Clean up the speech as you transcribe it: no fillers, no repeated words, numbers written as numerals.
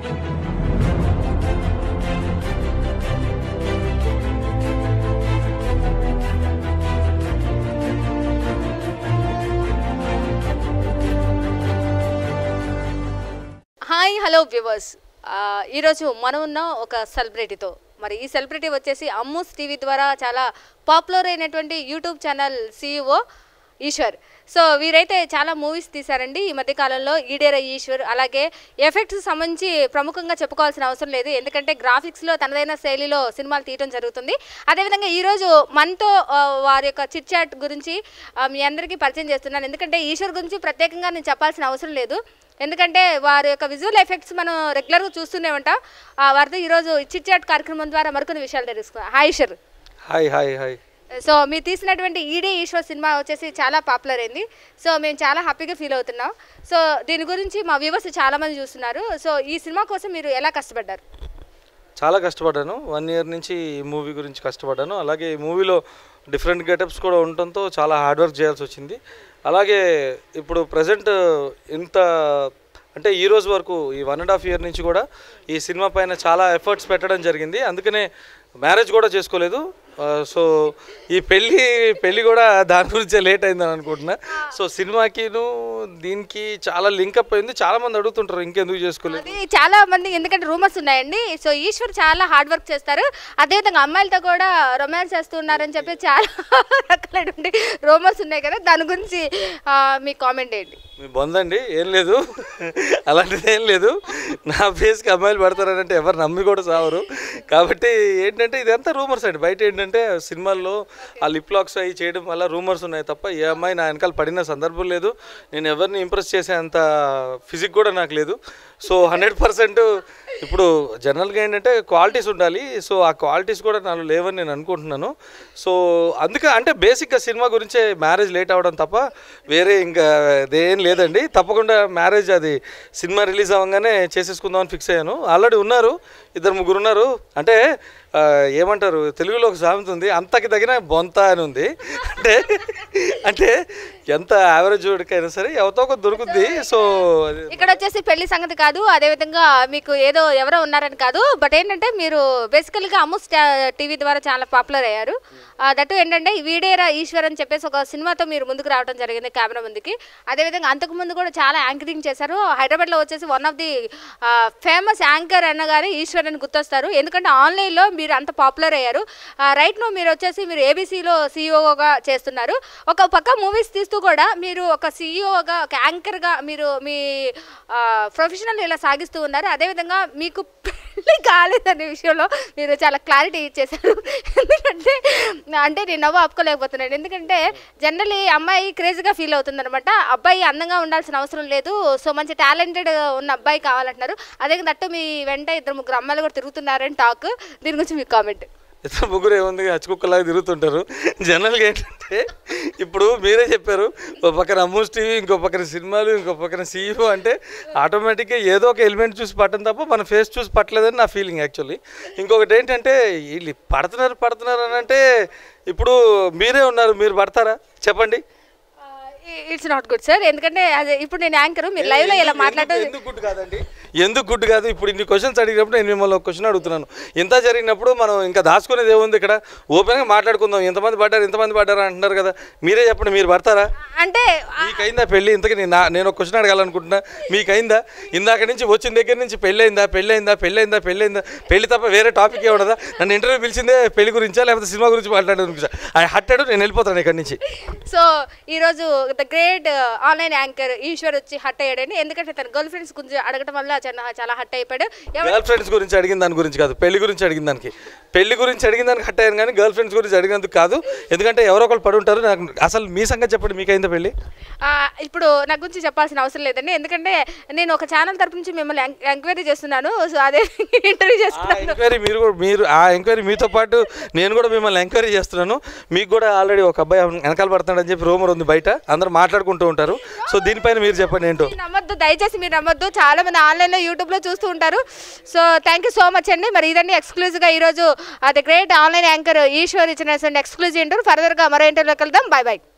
Hi hello viewers, ఈరోజు మనం ఉన్న ఒక సెలబ్రిటీతో. మరి ఈ సెలబ్రిటీ వచ్చేసి అమ్మూస్ టీవీ ద్వారా చాలా పాపులర్ అయినటువంటి YouTube channel CEO Eshwar. So వీరైతే చాలా మూవీస్ తీశారండి ఈ మధ్యకాలంలో. ఈడేర ఈశ్వర్, అలాగే ఎఫెక్ట్స్ సంబంధించి ప్రముఖంగా చెప్పుకోవాల్సిన అవసరం లేదు, ఎందుకంటే గ్రాఫిక్స్లో తనదైన శైలిలో సినిమాలు తీయడం జరుగుతుంది. అదేవిధంగా ఈరోజు మనతో వారి యొక్క చిట్ చాట్ గురించి మీ అందరికీ పరిచయం చేస్తున్నాను, ఎందుకంటే ఈశ్వర్ గురించి ప్రత్యేకంగా నేను చెప్పాల్సిన అవసరం లేదు, ఎందుకంటే వారి యొక్క విజువల్ ఎఫెక్ట్స్ మనం రెగ్యులర్గా చూస్తూనే ఉంటాం. వారితో ఈరోజు చిట్ చాట్ కార్యక్రమం ద్వారా మరికొన్ని విషయాలు తెలుసుకుందాం. Hi Eshwar. Hi hi hi. So మీరు తీసినటువంటి ఈడే ఈశ్వర్ సినిమా వచ్చేసి చాలా పాపులర్ అయింది. సో మేము చాలా హ్యాపీగా ఫీల్ అవుతున్నాం. సో దీని గురించి మా వ్యూవర్స్ చాలామంది చూస్తున్నారు. సో ఈ సినిమా కోసం మీరు ఎలా కష్టపడ్డారు? చాలా కష్టపడ్డాను. 1 year నుంచి ఈ మూవీ గురించి కష్టపడ్డాను. అలాగే ఈ మూవీలో డిఫరెంట్ గెటప్స్ కూడా ఉండటంతో చాలా హార్డ్ వర్క్ చేయాల్సి వచ్చింది. అలాగే ఇప్పుడు ప్రజెంట్ ఇంత అంటే ఈ రోజు వరకు ఈ 1.5 year నుంచి కూడా ఈ సినిమా పైన చాలా ఎఫర్ట్స్ పెట్టడం జరిగింది. అందుకనే మ్యారేజ్ కూడా చేసుకోలేదు. సో ఈ పెళ్ళి కూడా దాని గురించే లేట్ అయిందని అనుకుంటున్నా. సో సినిమాకిను దీనికి చాలా లింకప్ అయింది. చాలా మంది అడుగుతుంటారు ఇంకెందుకు చేసుకోలేదు. అది చాలా మంది, ఎందుకంటే రూమర్స్ ఉన్నాయండి. సో ఈశ్వర్ చాలా హార్డ్ వర్క్ చేస్తారు, అదేవిధంగా అమ్మాయిలతో కూడా రొమాన్స్ చేస్తున్నారని చెప్పి చాలా రకాలైనటువంటి రూమర్స్ ఉన్నాయి కదా, దాని గురించి మీ కామెంట్ ఏంటి? మీ బొందండి, ఏం లేదు, అలాంటిది ఏం లేదు. నా ఫేస్కి అమ్మాయిలు పడతారనంటే ఎవరు నమ్మి కూడా సావరు. కాబట్టి ఏంటంటే ఇదంతా రూమర్స్ అండి. బయట ఏంటంటే సినిమాల్లో ఆ లిప్ లాక్స్ అవి చేయడం వల్ల రూమర్స్ ఉన్నాయి తప్ప ఏ అమ్మాయి నా వెనకాల పడిన సందర్భం లేదు. నేను ఎవరిని ఇంప్రెస్ చేసే అంత ఫిజిక్ కూడా నాకు లేదు. సో 100% ఇప్పుడు జనరల్గా ఏంటంటే క్వాలిటీస్ ఉండాలి. సో ఆ క్వాలిటీస్ కూడా నాలో లేవని నేను అనుకుంటున్నాను. సో అందుకే అంటే బేసిక్గా సినిమా గురించే మ్యారేజ్ లేట్ అవ్వడం తప్ప వేరే ఇంకా అదేం లేదండి. తప్పకుండా మ్యారేజ్ అది సినిమా రిలీజ్ అవ్వగానే చేసేసుకుందామని ఫిక్స్ అయ్యాను. ఆల్రెడీ ఉన్నారు, 2-3 ఉన్నారు. అంటే ఏమంటారు, తెలుగులో ఒక సామెత ఉంది, అంతకి తగిన బొంత అని ఉంది. అంటే ఎంత యావరేజ్ వాడికైనా సరే ఎవతో ఒక దొరుకుద్ది. సో ఇక్కడ వచ్చేసి పెళ్లి సంగతి కాదు, అదేవిధంగా మీకు ఏదో ఎవరో ఉన్నారని కాదు, బట్ ఏంటంటే మీరు బేసికల్గా అమ్మూస్ టీవీ ద్వారా చాలా పాపులర్ అయ్యారు. దట్టు ఏంటంటే వీడేరా ఈశ్వర్ అని చెప్పేసి ఒక సినిమాతో మీరు ముందుకు రావడం జరిగింది కెమెరా ముందుకి. అదేవిధంగా అంతకుముందు కూడా చాలా యాంకరింగ్ చేశారు. హైదరాబాద్లో వచ్చేసి one of the famous anchor అన్నగానే ఈశ్వర్ అని గుర్తొస్తారు, ఎందుకంటే ఆన్లైన్లో మీరు అంత పాపులర్ అయ్యారు. రైట్ నో మీరు వచ్చేసి మీరు ABCలో CEOగా చేస్తున్నారు. ఒక పక్క మూవీస్ తీస్తూ కూడా మీరు ఒక CEOగా, ఒక యాంకర్గా మీరు మీ ప్రొఫెషనల్ ఇలా సాగిస్తూ ఉన్నారు. అదేవిధంగా మీకు పెళ్ళి కాలేదనే విషయంలో మీరు చాలా క్లారిటీ ఇచ్చేశారు. ఎందుకంటే అంటే నేను నవ్వు ఆపుకోలేకపోతున్నాను, ఎందుకంటే జనరల్లీ అమ్మాయి క్రేజీగా ఫీల్ అవుతుంది అనమాట. అబ్బాయి అందంగా ఉండాల్సిన అవసరం లేదు, సో మంచి టాలెంటెడ్ ఉన్న అబ్బాయి కావాలంటున్నారు. అదే దట్టు మీ వెంట 2-3 అమ్మాయిలు కూడా తిరుగుతున్నారని టాక్, దీని గురించి మీ కామెంట్? 2-3 ఏముంది, హచ్చుకుక్కలాగా తిరుగుతుంటారు. జనరల్గా ఏంటంటే ఇప్పుడు మీరే చెప్పారు, ఒక పక్కన అమ్మూస్ టీవీ, ఇంకో పక్కన సినిమాలు, ఇంకో పక్కన CEO అంటే ఆటోమేటిక్గా ఏదో ఒక ఎలిమెంట్ చూసి పట్టడం తప్ప మన ఫేస్ చూసి పట్టలేదని నా ఫీలింగ్ యాక్చువల్లీ. ఇంకొకటి ఏంటంటే వీళ్ళు పడుతున్నారు అని అంటే ఇప్పుడు మీరే ఉన్నారు, మీరు పడతారా చెప్పండి? ఇట్స్ నాట్ గుడ్ సార్, ఎందుకంటే అదే ఇప్పుడు నేను యాంకర్, మీరు లైవ్లో ఇలా మాట్లాడటం ఎందుకు గుడ్ కాదండి? ఎందుకు గుడ్ కాదు? ఇప్పుడు ఇన్ని క్వశ్చన్స్ అడిగినప్పుడు నేను మిమ్మల్ని ఒక క్వశ్చన్ అడుగుతున్నాను. ఇంత జరిగినప్పుడు మనం ఇంకా దాచుకునేది ఏముంది? ఇక్కడ ఓపెన్గా మాట్లాడుకుందాం. ఎంతమంది పడ్డారు అంటున్నారు కదా, మీరే చెప్పండి, మీరు పడతారా? అంటే మీకైందా పెళ్ళి? ఇంతకీ నేను ఒక క్వశ్చన్ అడగాలనుకుంటున్నా, మీకైందా? ఇందాక నుంచి వచ్చిన దగ్గర నుంచి పెళ్ళైందా? పెళ్ళి తప్ప వేరే టాపిక్ ఏమన్నదా? నన్ను ఇంటర్వ్యూ పిలిచిందే పెళ్లి గురించా లేకపోతే సినిమా గురించి మాట్లాడడం గురించా? హట్టాడు, నేను వెళ్ళిపోతాను ఇక్కడి నుంచి. సో ఈరోజు the great online anchor Eshwar వచ్చి హట్ అయ్యాడండి, ఎందుకంటే తన గర్ల్ ఫ్రెండ్స్ గురించి అడగడం వల్ల చాలా హట్ అయిపోయాడు. గర్ల్ ఫ్రెండ్స్ గురించి అడిగిన దాని గురించి కాదు, పెళ్లి గురించి అడిగిన దానికి హట్ అయ్యాను, కానీ గర్ల్ ఫ్రెండ్స్ గురించి అడిగినందుకు కాదు. ఎందుకంటే ఎవరో ఒకరు పడి ఉంటారు. నాకు అసలు మీ సంగతి చెప్పండి, మీకైందా పెళ్ళి? ఇప్పుడు నా గురించి చెప్పాల్సిన అవసరం లేదండి, ఎందుకంటే నేను ఒక ఛానల్ తరపు నుంచి మిమ్మల్ని ఎంక్వైరీ చేస్తున్నాను. సో అదే ఇంటర్వ్యూ చేస్తున్నాను. మీరు ఆ ఎంక్వైరీ మీతో పాటు నేను కూడా మిమ్మల్ని ఎంక్వైరీ చేస్తున్నాను. మీకు కూడా ఆల్రెడీ ఒక అబ్బాయి వెనకాల పడుతున్నాడని చెప్పి రూమర్ ఉంది, బయట అందరూ మాట్లాడుకుంటూ ఉంటారు. సో దీనిపైన మీరు చెప్పండి ఏంటో. నమ్మొద్దు, దయచేసి మీరు నమ్మొద్దు, చాలా మంది ఆన్లైన్లో యూట్యూబ్లో చూస్తూ ఉంటారు. So thank you so much అండి. మరి ఇదండి ఎక్స్క్లూజివ్గా ఈరోజు the great online anchor Eshwar ఇచ్చిన ఎక్స్క్లూజివ్ ఇంటర్వ్యూ. ఫర్దర్గా మరో ఇంటర్వ్యూలోకి వెళ్దాం. Bye bye.